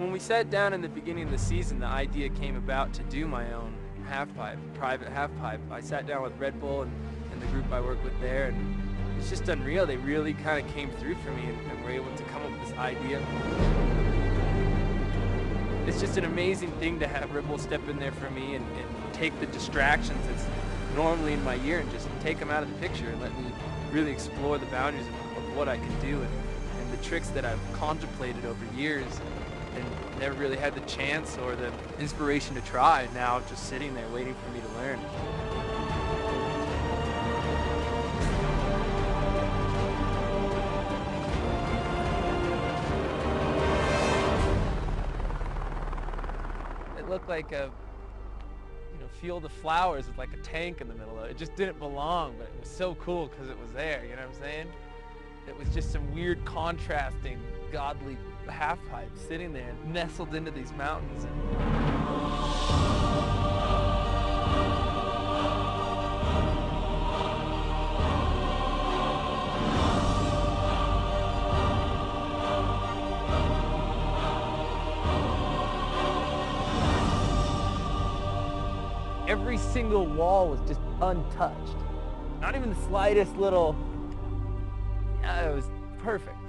When we sat down in the beginning of the season, the idea came about to do my own halfpipe, private halfpipe. I sat down with Red Bull and the group I work with there, and it's just unreal. They really kind of came through for me and were able to come up with this idea. It's just an amazing thing to have Red Bull step in there for me and take the distractions that's normally in my year and just take them out of the picture and let me really explore the boundaries of what I can do and the tricks that I've contemplated over years and never really had the chance or the inspiration to try. Now just sitting there waiting for me to learn. It looked like a field of flowers with like a tank in the middle of it. It just didn't belong, but it was so cool because it was there, you know what I'm saying? It was just some weird contrasting godly half pipe sitting there nestled into these mountains. Every single wall was just untouched. Not even the slightest little, it was perfect.